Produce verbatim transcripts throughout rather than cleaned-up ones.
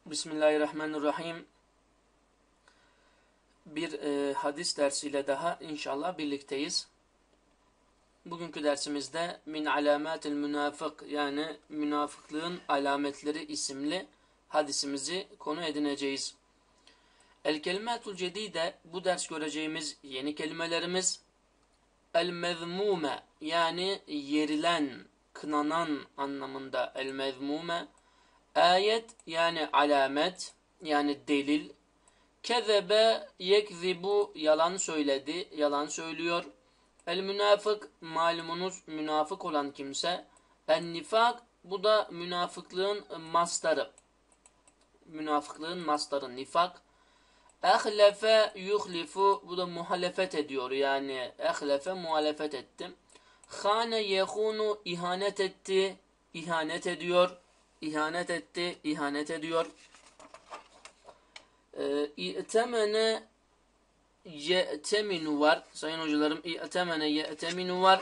Bismillahirrahmanirrahim. Bir e, hadis dersiyle daha inşallah birlikteyiz. Bugünkü dersimizde min alamatil münafık yani münafıklığın alametleri isimli hadisimizi konu edineceğiz. El kelimatul cedide bu ders göreceğimiz yeni kelimelerimiz el mezmume yani yerilen, kınanan anlamında el mezmume. Ayet yani alamet yani delil. Kezebe yekzibu yalan söyledi, yalan söylüyor. El münafık malumunuz münafık olan kimse. En nifak bu da münafıklığın mastarı. Münafıklığın mastarı nifak. Ehlefe yuhlifu bu da muhalefet ediyor yani ehlefe muhalefet etti. Hane yehunu ihanet etti, ihanet ediyor. İhanet etti, ihanet ediyor. İ'temene ye'teminu var. Sayın hocalarım, i'temene ye'teminu var.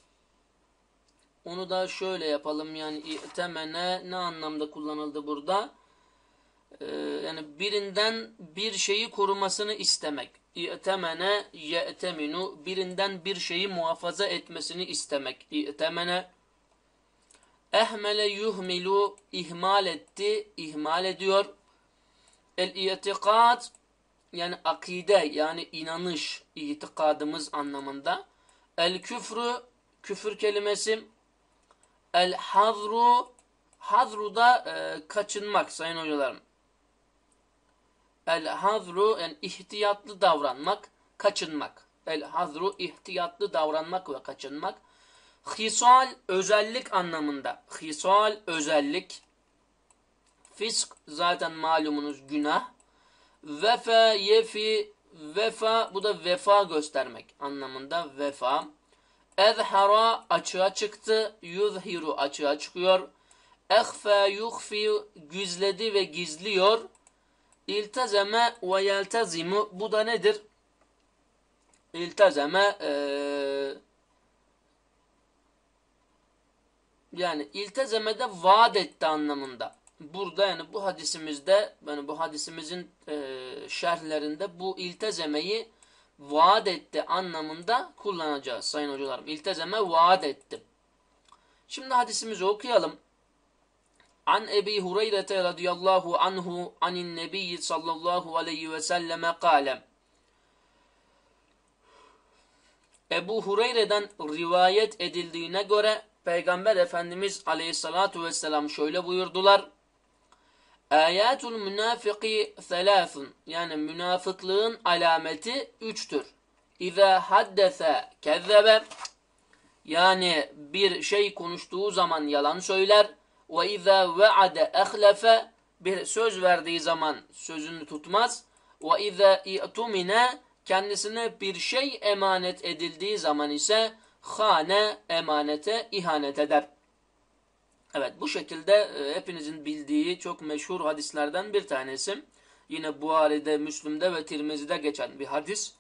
Onu da şöyle yapalım. Yani i'temene ne anlamda kullanıldı burada? Ee, yani birinden bir şeyi korumasını istemek. İ'temene ye'teminu birinden bir şeyi muhafaza etmesini istemek. İ'temene ehmele yuhmilu ihmal etti, ihmal ediyor. El-i'tikad yani akide yani inanış, itikadımız anlamında. El-küfrü küfür kelimesi. El-hazru hazru da e, kaçınmak sayın hocalarım. El-hazru yani ihtiyatlı davranmak, kaçınmak. El-hazru ihtiyatlı davranmak ve kaçınmak. Hisal özellik anlamında. Hisal özellik. Fisk zaten malumunuz günah. Vefa yefi vefa bu da vefa göstermek anlamında vefa. Ezhara açığa çıktı. Yuzhiru açığa çıkıyor. Ehfe yuhfi gizledi ve gizliyor. İltezeme ve yeltezimu bu da nedir? İltezeme eee yani iltezemede vaat etti anlamında. Burada yani bu hadisimizde yani bu hadisimizin e, şerhlerinde bu iltezemeyi vaat etti anlamında kullanacağız sayın hocalarım. İltezeme vaat etti. Şimdi hadisimizi okuyalım. An Ebi Hureyre radıyallahu anhu anin nebiyyi sallallahu aleyhi ve selleme kâle. Ebu Hureyre'den rivayet edildiğine göre Peygamber Efendimiz aleyhissalatu vesselam şöyle buyurdular. Ayatul münafiki selâfun yani münafıklığın alameti üçtür. İzâ haddese kezzebe yani bir şey konuştuğu zaman yalan söyler. Ve izâ ve'ade ehlefe bir söz verdiği zaman sözünü tutmaz. Ve izâ i'tumine kendisine bir şey emanet edildiği zaman ise hane emanete ihanet eder. Evet bu şekilde e, hepinizin bildiği çok meşhur hadislerden bir tanesi. Yine Buhari'de, Müslim'de ve Tirmizi'de geçen bir hadis.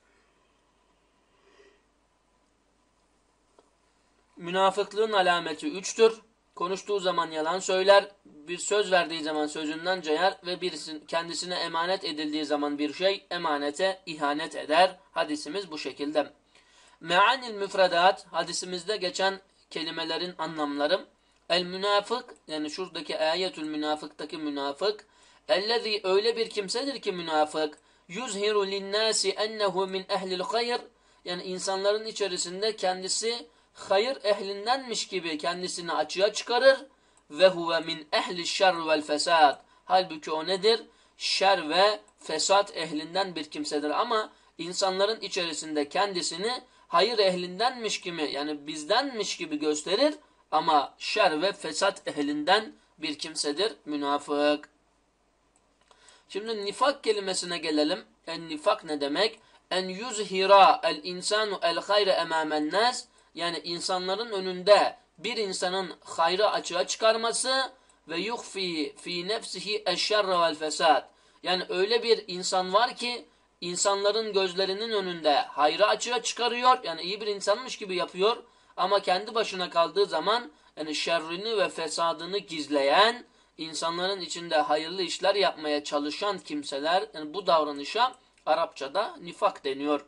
Münafıklığın alameti üçtür. Konuştuğu zaman yalan söyler, bir söz verdiği zaman sözünden cayar ve birisinin kendisine emanet edildiği zaman bir şey emanete ihanet eder. Hadisimiz bu şekilde. Me'anil müfredat hadisimizde geçen kelimelerin anlamları. El münafık yani şuradaki ayetül münafıktaki münafık ellezî öyle bir kimsedir ki münafık yuzhiru linnâsi ennehu min ehlil hayr yani insanların içerisinde kendisi hayır ehlindenmiş gibi kendisini açığa çıkarır ve huve min ehli şerr vel fesad halbuki o nedir? Şer ve fesat ehlinden bir kimsedir ama insanların içerisinde kendisini hayır ehlindenmiş gibi yani bizdenmiş gibi gösterir ama şer ve fesat ehlinden bir kimsedir münafık. Şimdi nifak kelimesine gelelim. En nifak ne demek? En yuzhira el insanu el hayre emamen nas yani insanların önünde bir insanın hayrı açığa çıkarması ve yuhfi fi nefsihi eşşerre vel fesad yani öyle bir insan var ki insanların gözlerinin önünde hayrı açığa çıkarıyor yani iyi bir insanmış gibi yapıyor ama kendi başına kaldığı zaman yani şerrini ve fesadını gizleyen insanların içinde hayırlı işler yapmaya çalışan kimseler, yani bu davranışa Arapçada nifak deniyor.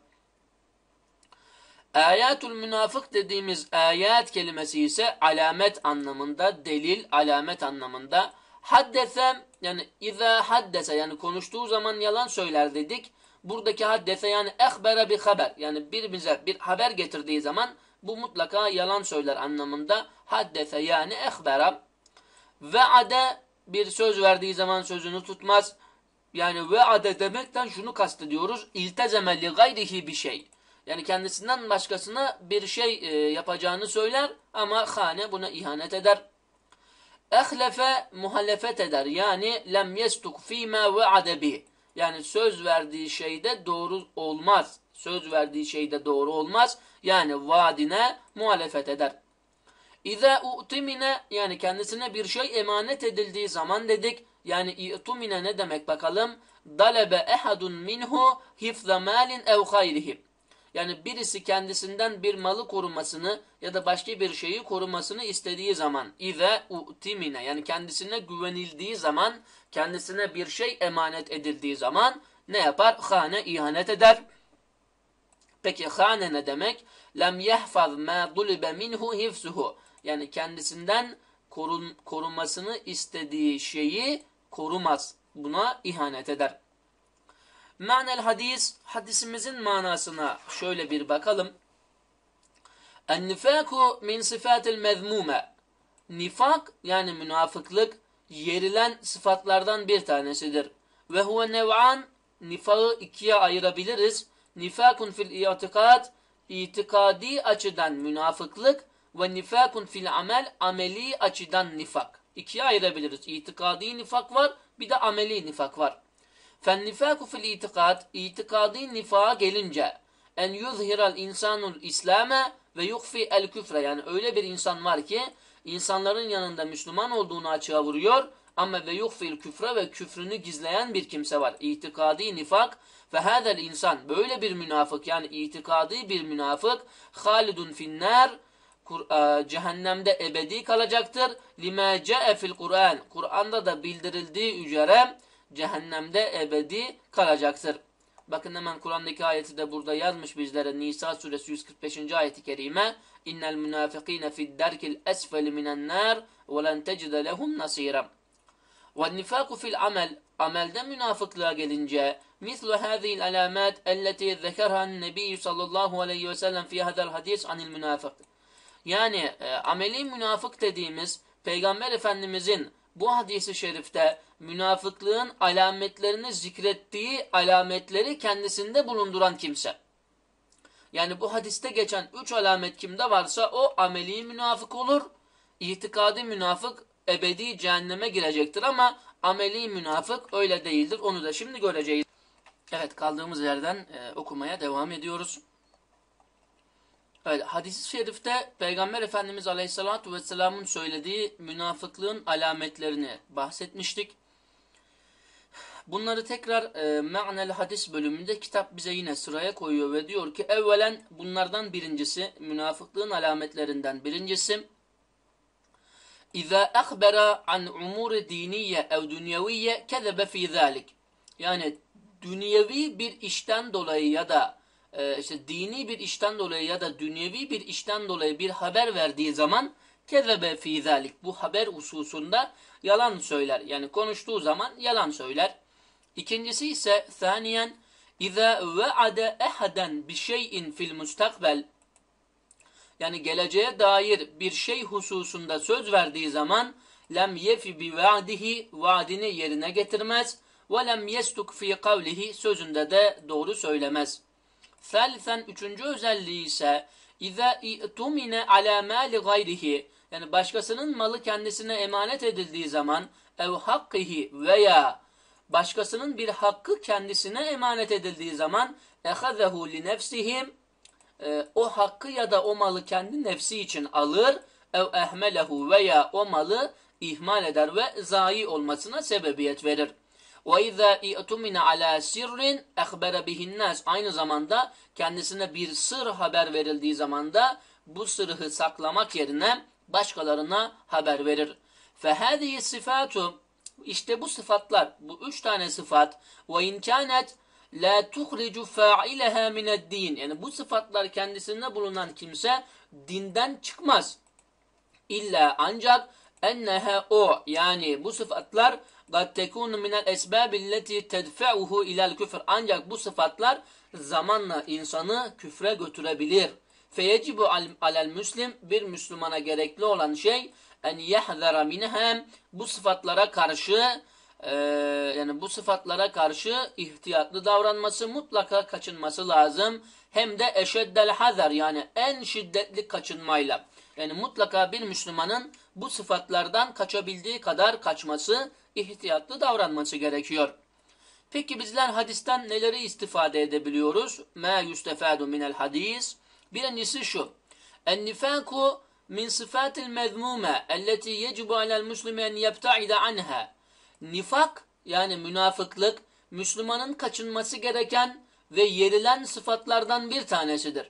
Ayatul münafık dediğimiz ayat kelimesi ise alamet anlamında, delil, alamet anlamında. Haddese, yani iza haddese, yani konuştuğu zaman yalan söyler dedik. Buradaki haddese yani ehbere bir haber, yani bir bize bir haber getirdiği zaman bu mutlaka yalan söyler anlamında. Haddese yani ehbere. Ve'ade, bir söz verdiği zaman sözünü tutmaz. Yani ve'ade demekten şunu kastediyoruz. İltezeme li gayrihi bir şey. Yani kendisinden başkasına bir şey e, yapacağını söyler ama hane buna ihanet eder. Ehlefe muhalefet eder. Yani lem yestuk fîmâ ve'ade bih. Yani söz verdiği şeyde doğru olmaz. Söz verdiği şeyde doğru olmaz. Yani vaadine muhalefet eder. İza u'timine, yani kendisine bir şey emanet edildiği zaman dedik. Yani i'tumine ne demek bakalım? Dalebe ehadun minhu hifza malin ev hayrihi. Yani birisi kendisinden bir malı korumasını ya da başka bir şeyi korumasını istediği zaman, İza u'timine, yani kendisine güvenildiği zaman, kendisine bir şey emanet edildiği zaman ne yapar? Hane, ihanet eder. Peki hane ne demek? Lem yehfaz ma dulibe minhu hifzuhu. Yani kendisinden korun, korunmasını istediği şeyi korumaz. Buna ihanet eder. Ma'nel hadis, hadisimizin manasına şöyle bir bakalım. En-nifaku min sifatil mezmume. Nifak yani münafıklık yerilen sıfatlardan bir tanesidir. Ve huve nev'an, nifağı ikiye ayırabiliriz. Nifakun fil i'tikad, itikadi açıdan münafıklık ve nifakun fil amel, ameli açıdan nifak. İkiye ayırabiliriz. İtikadi nifak var, bir de ameli nifak var. Fennifaku fil itikad, itikadi nifağa gelince en yuzhiral insanul İslam'e ve yukhfi el küfre, yani öyle bir insan var ki insanların yanında Müslüman olduğunu açığa vuruyor ama ve yukhfi'l küfre, ve küfrünü gizleyen bir kimse var. İtikadi nifak ve hadel insan, böyle bir münafık, yani itikadi bir münafık, halidun finnâr, cehennemde ebedi kalacaktır. Lima ca'e fil Kur'an, Kur'an'da da bildirildiği üzere cehennemde ebedi kalacaktır. Bakın hemen Kur'an'daki ayeti de burada yazmış bizlere. Nisa suresi yüz kırk beşinci ayeti kerime. İnnel münafıkîne fid derkil esfeli minen nâr ve len tecide lehum nasîra. Ve nifaku fil amel, amelde münafıklığa gelince mislu hâzihil alâmât elleti zekerha'n nebiyyü sallallahu aleyhi ve sellem fi hadal hadis anil münafık. Yani e, ameli münafık dediğimiz Peygamber Efendimizin bu hadisi şerifte münafıklığın alametlerini zikrettiği alametleri kendisinde bulunduran kimse. Yani bu hadiste geçen üç alamet kimde varsa o ameli münafık olur. İtikadi münafık ebedi cehenneme girecektir ama ameli münafık öyle değildir. Onu da şimdi göreceğiz. Evet, kaldığımız yerden e, okumaya devam ediyoruz. Evet, hadis-i şerifte Peygamber Efendimiz Aleyhisselatü Vesselam'ın söylediği münafıklığın alametlerini bahsetmiştik. Bunları tekrar e, Me'nel hadis bölümünde kitap bize yine sıraya koyuyor ve diyor ki evvelen bunlardan birincisi, münafıklığın alametlerinden birincisi İza akhbara an umuri diniye ev dünyeviye kezebe fi zalik. Yani dünyevi bir işten dolayı ya da e, işte dini bir işten dolayı ya da dünyevi bir işten dolayı bir haber verdiği zaman kezebe fi zalik. Bu haber hususunda yalan söyler. Yani konuştuğu zaman yalan söyler. İkincisi ise thaniyen İza ve'ade ehaden bi şey'in fil mustakbel. Yani geleceğe dair bir şey hususunda söz verdiği zaman lem yefi bi va'dihi, vaadini yerine getirmez ve lem yestuk fi kavlihi, sözünde de doğru söylemez. Thalithen, üçüncü özelliği ise İza i'tumine ala mali gayrihi, yani başkasının malı kendisine emanet edildiği zaman ev hakkihi veya başkasının bir hakkı kendisine emanet edildiği zaman ehazehu li nefsihim, e, o hakkı ya da o malı kendi nefsi için alır, ev ehmelehu veya o malı ihmal eder ve zayi olmasına sebebiyet verir. Ve izâ i'tumine alâ sirrin ehbere bihinnâs, aynı zamanda kendisine bir sır haber verildiği zaman da bu sırrı saklamak yerine başkalarına haber verir. فَهَذِهِ الصِّفَاتُ İşte bu sıfatlar, bu üç tane sıfat وَاِنْ كَانَتْ لَا تُخْرِجُ فَاعِلَهَا مِنَ الدِّينِ Yani bu sıfatlar kendisinde bulunan kimse dinden çıkmaz. İlla ancak enneha o yani bu sıfatlar قَدْ تَكُونُ مِنَ الْاَسْبَابِ الَّتِي تَدْفَعُهُ اِلَى الْكُفْرِ Ancak bu sıfatlar zamanla insanı küfre götürebilir. فَيَجِبُ عَلَى الْمُسْلِمِ Bir Müslümana gerekli olan şey en yahzara minhem bu sıfatlara karşı e, yani bu sıfatlara karşı ihtiyatlı davranması, mutlaka kaçınması lazım. Hem de eşeddel hazar yani en şiddetli kaçınmayla. Yani mutlaka bir Müslümanın bu sıfatlardan kaçabildiği kadar kaçması, ihtiyatlı davranması gerekiyor. Peki bizler hadisten neleri istifade edebiliyoruz? Ma yustefadu minel hadis. Birincisi şu. En-nifaku min sıfatil mezmume elleti yecibu alel muslimi en yebta'ide anha. Nifak yani münafıklık Müslümanın kaçınması gereken ve yerilen sıfatlardan bir tanesidir.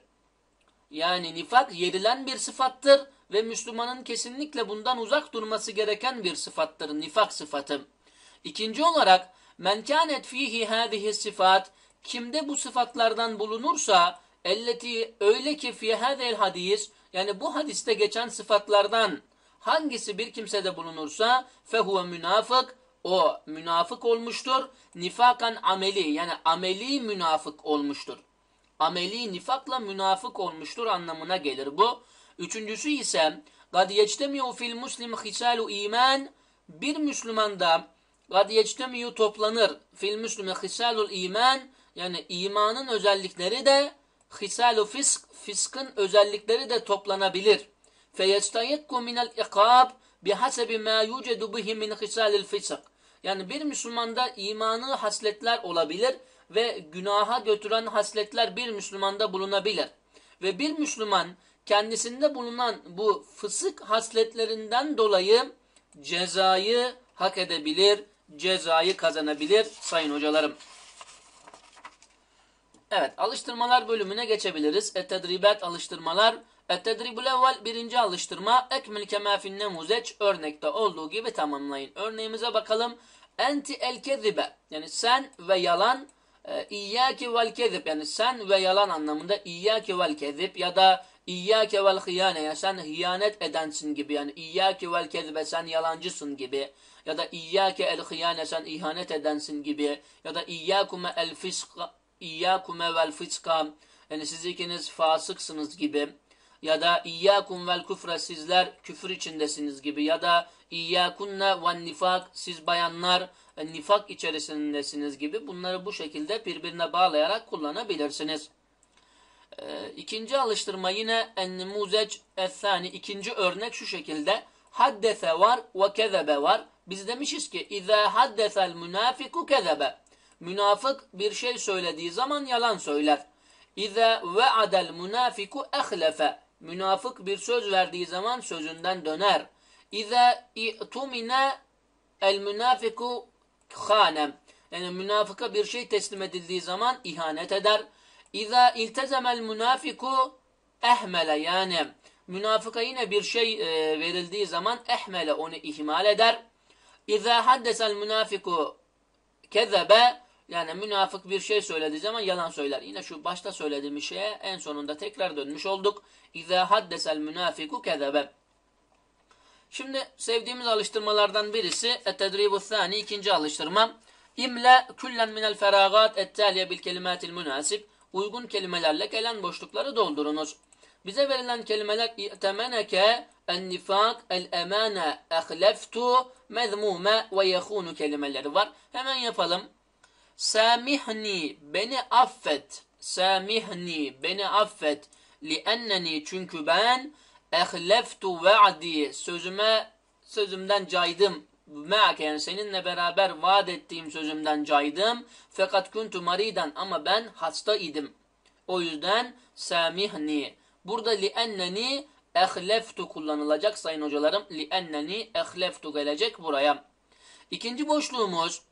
Yani nifak yerilen bir sıfattır ve Müslümanın kesinlikle bundan uzak durması gereken bir sıfattır. Nifak sıfatı. İkinci olarak men kânet fîhî hâzihi sıfat kimde bu sıfatlardan bulunursa elleti öyle ki fî hâzel hadis yani bu hadiste geçen sıfatlardan hangisi bir kimsede bulunursa fehuve münafık o münafık olmuştur. Nifakan ameli yani ameli münafık olmuştur. Ameli nifakla münafık olmuştur anlamına gelir bu. Üçüncüsü ise قَدْ يَجْتَمِيُ فِي الْمُسْلِمِ خِسَالُ iman Bir Müslümanda قَدْ يَجْتَمِيُ toplanır fil müslimi hisalul iman yani imanın özellikleri de hisalu fisk fiskın özellikleri de toplanabilir. فَيَسْتَيَكُّ مِنَ الْاِقَابِ بِحَسَبِ مَا يُوجَدُ بِهِ مِنْ خِسَالِ الْفِسْقِ Yani bir Müslümanda imanı hasletler olabilir ve günaha götüren hasletler bir Müslümanda bulunabilir. Ve bir Müslüman kendisinde bulunan bu fısık hasletlerinden dolayı cezayı hak edebilir, cezayı kazanabilir sayın hocalarım. Evet, alıştırmalar bölümüne geçebiliriz. Et-tedribat alıştırmalar. Et-tedribul evvel birinci alıştırma. Ekmil kemâ finnemuzeç örnekte olduğu gibi tamamlayın. Örneğimize bakalım. Enti el-kezibe yani sen ve yalan e, İyyâke vel kezib yani sen ve yalan anlamında İyyâke vel kezib ya da İyyâke vel hıyâne ya sen hıyanet edensin gibi yani İyyâke vel kezibe sen yalancısın gibi ya da İyyâke el hıyâne sen ihanet edensin gibi ya da İyyâkume el fiska İyyâkume vel fiska yani siz ikiniz fasıksınız gibi ya da İyyâkum vel küfre sizler küfür içindesiniz gibi ya da İyyâkunne vel nifak siz bayanlar nifak içerisindesiniz gibi bunları bu şekilde birbirine bağlayarak kullanabilirsiniz. Ee, ikinci alıştırma yine en-nimuzeç es-sani ikinci örnek şu şekilde haddese var ve kezebe var. Biz demişiz ki İzâ haddesel münafiku kezebe münafık bir şey söylediği zaman yalan söyler. İzâ ve'adel münafiku ehlefe münafık bir söz verdiği zaman sözünden döner. İzâ i'tumine el münafiku khânem yani münafıka bir şey teslim edildiği zaman ihanet eder. İzâ iltezemel münafiku ehmele yani münafıka yine bir şey e, verildiği zaman ehmele onu ihmal eder. İzâ haddesel münafiku kezebe yani münafık bir şey söylediği zaman yalan söyler. Yine şu başta söylediğimiz şeye en sonunda tekrar dönmüş olduk. İzâ haddesel münafiku kezebe. Şimdi sevdiğimiz alıştırmalardan birisi et-tedribus-sani ikinci alıştırma. İmle küllen minel feragat et-taliye bil kelimatil münasib. Uygun kelimelerle gelen boşlukları doldurunuz. Bize verilen kelimeler i'temeneke, en-nifak, el-emane, ehleftu, mezmume ve yehunu kelimeleri var. Hemen yapalım. Samihni, beni affet. Samihni, beni affet. Li'enneni, çünkü ben ehleftu ve'di, sözüme, sözümden caydım. Me'ake, yani seninle beraber vaat ettiğim sözümden caydım. Fakat kuntu maridan, ama ben hasta idim. O yüzden samihni. Burada li'enneni ehleftu kullanılacak sayın hocalarım. Li'enneni ehleftu gelecek buraya. İkinci boşluğumuz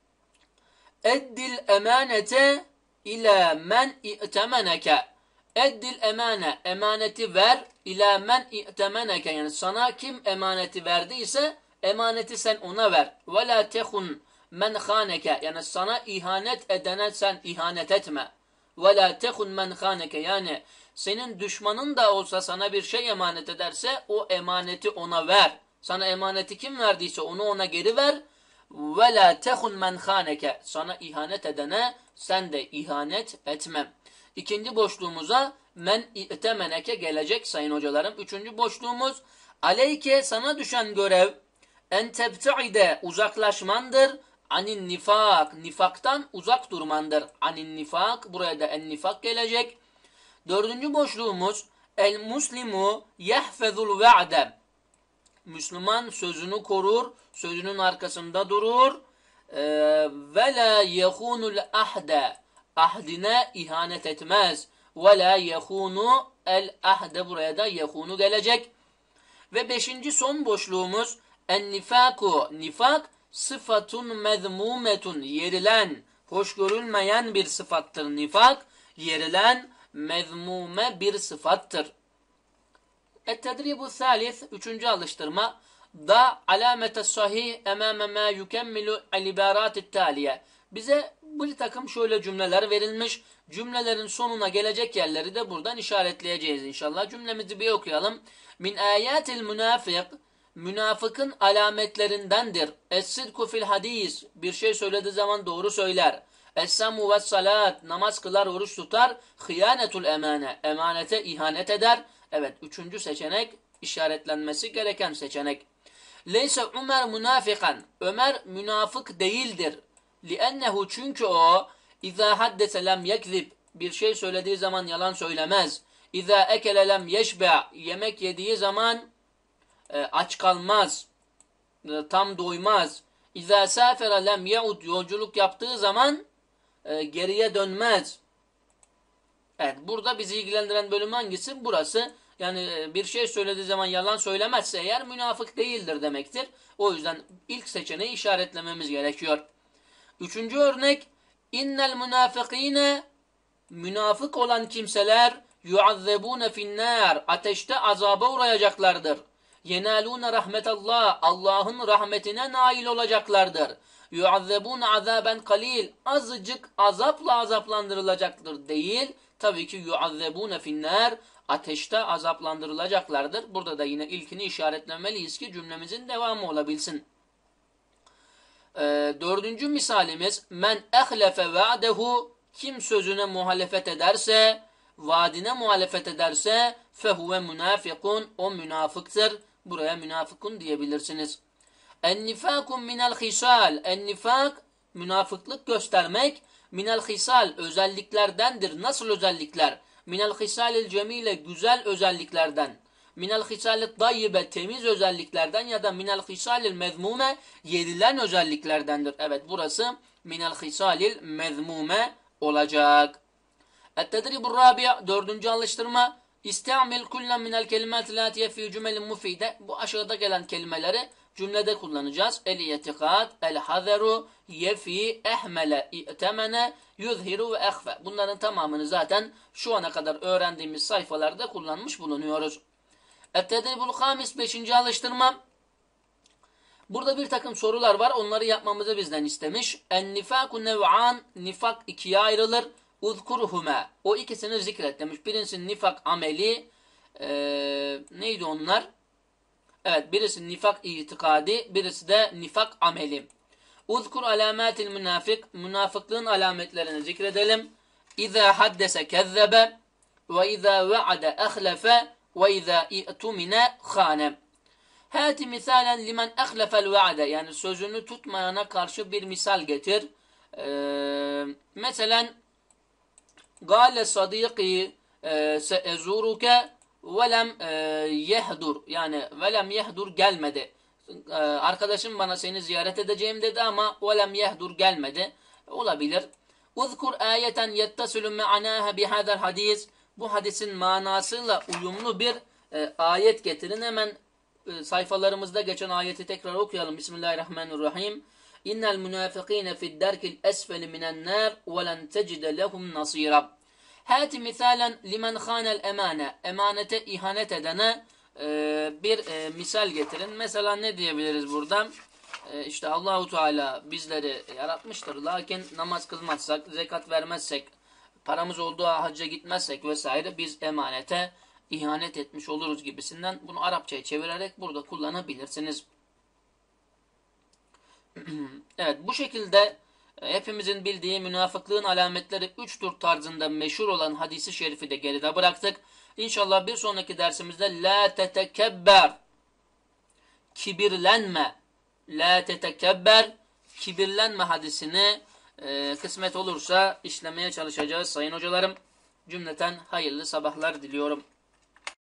eddil emanete ila men i'temeneke. Eddil emane, emaneti ver ila men i'temeneke, yani sana kim emaneti verdiyse Emaneti sen ona ver. Ve la tehun men haneke. Yani sana ihanet edene sen ihanet etme. Ve la tehun men haneke. Yani senin düşmanın da olsa sana bir şey emanet ederse o emaneti ona ver. Sana emaneti kim verdiyse onu ona geri ver. Ve la tehun men haneke. Sana ihanet edene sen de ihanet etme. İkinci boşluğumuza men itemeneke gelecek sayın hocalarım. Üçüncü boşluğumuz aleyke sana düşen görev en tebta'ide uzaklaşmandır. Anin nifak. Nifaktan uzak durmandır. Anin nifak. Buraya da en nifak gelecek. Dördüncü boşluğumuz el muslimu yehfezul ve'de. Müslüman sözünü korur. Sözünün arkasında durur. Ee, ve la yehunul ahde. Ahdine ihanet etmez. Ve la yehunu el ahde. Buraya da yehunu gelecek. Ve beşinci son boşluğumuz en nifaku. Nifak sıfatun mezmumetun. Yerilen, hoş görülmeyen bir sıfattır nifak. Yerilen, mezmume bir sıfattır. Et-tedribu thalith. Üçüncü alıştırma. Da alamete sahih emame ma yukemmilu al-ibaratit taliye. Bize bir takım şöyle cümleler verilmiş. Cümlelerin sonuna gelecek yerleri de buradan işaretleyeceğiz inşallah. Cümlemizi bir okuyalım. Min ayatil münafık. Münafıkın alametlerindendir. Es-sidku fil hadis. Bir şey söylediği zaman doğru söyler. Es-samu ve salat. Namaz kılar, oruç tutar. Hıyanetul emane. Emanete ihanet eder. Evet, üçüncü seçenek işaretlenmesi gereken seçenek. Leyse Ömer münafikan. Ömer münafık değildir. Li'ennehu çünkü o İzâ haddese lem yekzib. Bir şey söylediği zaman yalan söylemez. İzâ ekele lem yeşbe. Yemek yediği zaman e, aç kalmaz. E, tam doymaz. İzâ sâfere lem ye'ud. Yolculuk yaptığı zaman e, geriye dönmez. Evet, burada bizi ilgilendiren bölüm hangisi? Burası. Yani bir şey söylediği zaman yalan söylemezse eğer münafık değildir demektir. O yüzden ilk seçeneği işaretlememiz gerekiyor. Üçüncü örnek. İnnel münafıkîne. Münafık olan kimseler yuazzebûne finnâr. Ateşte azaba uğrayacaklardır. Yenâlûne rahmetallah. Allah'ın rahmetine nail olacaklardır. Yuazzebûne azâben kalil. Azıcık azapla azaplandırılacaktır değil. Tabii ki yuazzebûne finnâr. Ateşte azaplandırılacaklardır. Burada da yine ilkini işaretlemeliyiz ki cümlemizin devamı olabilsin. Ee, dördüncü misalimiz men ehlefe va'dehu. Kim sözüne muhalefet ederse, vaadine muhalefet ederse fehuve münafikun. O münafıktır. Buraya münafıkun diyebilirsiniz. En-nifâkum minel hisal. En-nifak münafıklık göstermek. Minel hisal özelliklerdendir. Nasıl özellikler? Minel hisalil cemile güzel özelliklerden. Minel hisalit dayyibe temiz özelliklerden ya da minel hisalil mezmume yerilen özelliklerdendir. Evet, burası minel hisalil mezmume olacak. Et-tedribur rabi' dördüncü alıştırma. İste'amil kullen minel kelimat latiye fi cümelin mufide. Bu aşağıda gelen kelimeleri cümlede kullanacağız. El-i'tikad, el-hazeru, yefi, ehmele, i'temene, yuzhiru ve ehfe. Bunların tamamını zaten şu ana kadar öğrendiğimiz sayfalarda kullanmış bulunuyoruz. Et-tedribul hamis beşinci alıştırma. Burada bir takım sorular var. Onları yapmamızı bizden istemiş. En-nifaku nev'an. Nifak ikiye ayrılır. Uzkurhume. O ikisini zikret demiş. Birincisi nifak ameli. Ee, neydi onlar? Evet, birisi nifak itikadi, birisi de nifak ameli. Uzkur alamatil münafık. Münafıklığın alametlerini zikredelim. İza haddese kezzebe ve iza ve'ade ehlefe ve iza i'tumine khane. Hati misalen limen ehlefel ve'ade. Yani sözünü tutmayana karşı bir misal getir. Ee, mesela Gâle sadîkî se'ezuruke velem yehdur. Yani velem yehdur gelmedi. Ee, arkadaşım bana seni ziyaret edeceğim dedi ama velem yehdur gelmedi. Olabilir. Uzkur ayeten yettasilu me'anâhe bihâzel hadis. Bu hadisin manasıyla uyumlu bir e, ayet getirin. Hemen e, sayfalarımızda geçen ayeti tekrar okuyalım. Bismillahirrahmanirrahim. İnnel münafıkîne fidderkil esfeli minen nâr ve len tecide lehum nasîra. Hâti misalen limen khânel emâne. Emanete ihanet edene e, bir e, misal getirin. Mesela ne diyebiliriz burada? E, işte Allahu Teala bizleri yaratmıştır. Lakin namaz kılmazsak, zekat vermezsek, paramız olduğu hacca gitmezsek vesaire biz emanete ihanet etmiş oluruz gibisinden bunu Arapçaya çevirerek burada kullanabilirsiniz. Evet, bu şekilde e, hepimizin bildiği münafıklığın alametleri üçtür tarzında meşhur olan hadisi şerifi de geride bıraktık. İnşallah bir sonraki dersimizde la tetekebber, kibirlenme, la tetekebber, kibirlenme hadisini e, kısmet olursa işlemeye çalışacağız sayın hocalarım. Cümleten hayırlı sabahlar diliyorum.